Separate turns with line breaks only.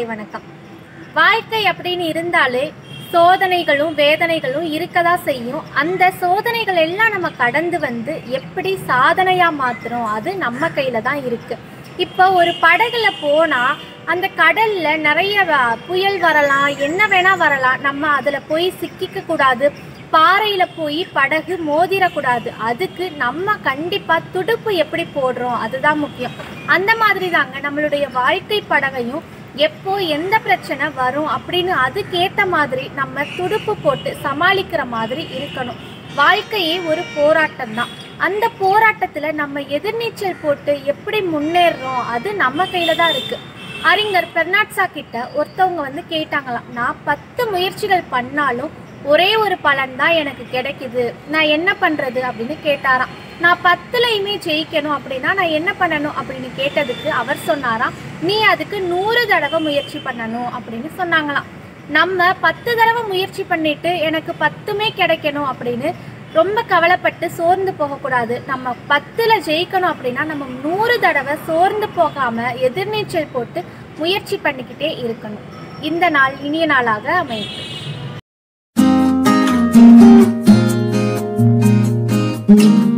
காலை வணக்கம். வாழ்க்கை அப்படின்னு இருந்தாலே சோதனைகளும் வேதனைகளும் இருக்கதா செய்யும். அந்த சோதனைகள் எல்லாம் நம்ம கடந்து வந்து எப்படி சாதனையா மாத்துறோம், அது நம்ம கையில தான் இருக்கு. இப்போ ஒரு படகுல போனா அந்த கடல்ல நிறைய புயல் வரலாம், என்ன வேணா வரலாம். நம்ம அதுல போய் சிக்கிக்க கூடாது, பாறையில போய் படகு மோதிரக்கூடாது. அதுக்கு நம்ம கண்டிப்பா துடுப்பு எப்படி போடுறோம் அதுதான் முக்கியம். அந்த மாதிரி தாங்க நம்மளுடைய வாழ்க்கை படகையும் எப்போ எந்த பிரச்சனை வரும் அப்படின்னு அதுக்கேற்ற மாதிரி நம்ம துடுப்பு போட்டு சமாளிக்கிற மாதிரி இருக்கணும். வாழ்க்கையே ஒரு போராட்டம் தான். அந்த போராட்டத்துல நம்ம எதிர்நீச்சல் போட்டு எப்படி முன்னேறோம் அது நம்ம கையில தான் இருக்கு. அறிஞர் பெர்னாட்ஷா கிட்ட ஒருத்தவங்க கேட்டாங்களாம், நான் 10 முயற்சிகள் பண்ணாலும் ஒரே ஒரு பலன் தான் எனக்கு கிடைக்குது, நான் என்ன பண்றது அப்படின்னு கேட்டாராம். நான் 10லையுமே ஜெயிக்கணும் அப்படின்னா நான் என்ன பண்ணணும் அப்படின்னு கேட்டதுக்கு அவர் சொன்னாராம், நீ அதுக்கு 100 தடவை முயற்சி பண்ணணும் அப்படின்னு சொன்னாங்களாம். நம்ம 10 தடவை முயற்சி பண்ணிட்டு எனக்கு 10மே கிடைக்கணும் அப்படின்னு ரொம்ப கவலைப்பட்டு சோர்ந்து போகக்கூடாது. நம்ம 10ல் ஜெயிக்கணும் அப்படின்னா நம்ம 100 தடவை சோர்ந்து போகாம எதிர்நீச்சல் போட்டு முயற்சி பண்ணிக்கிட்டே இருக்கணும். இந்த நாள் இனிய நாளாக அமையட்டும்.